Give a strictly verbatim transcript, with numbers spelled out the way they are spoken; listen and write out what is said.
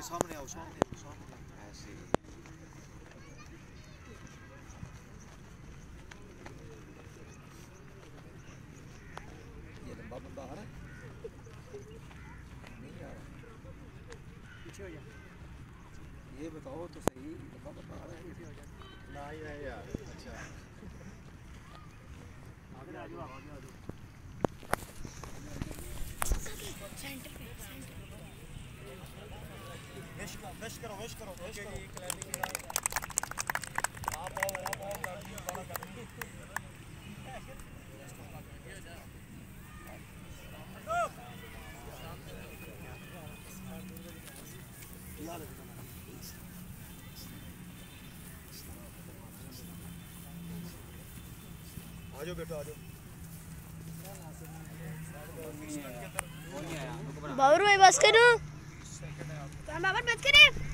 सामने आओ, सामने आओ, सामने ऐसे। ये लंबा बंदा आ रहा है? नहीं आ रहा। पीछे हो जा। ये बताओ तो सही, लंबा बंदा आ रहा है? पीछे हो जा। ना ही है यार। अच्छा। आगे आ जाओ, आगे आ जाओ। सेंटर पे, सेंटर। वेश करो, वेश करो, वेश करो, वेश करो। आप आओ, आप आओ, गाड़ी वाला गाड़ी। आजो बेटा आजो। बाबू भाई बस करो। बाबा बस करे।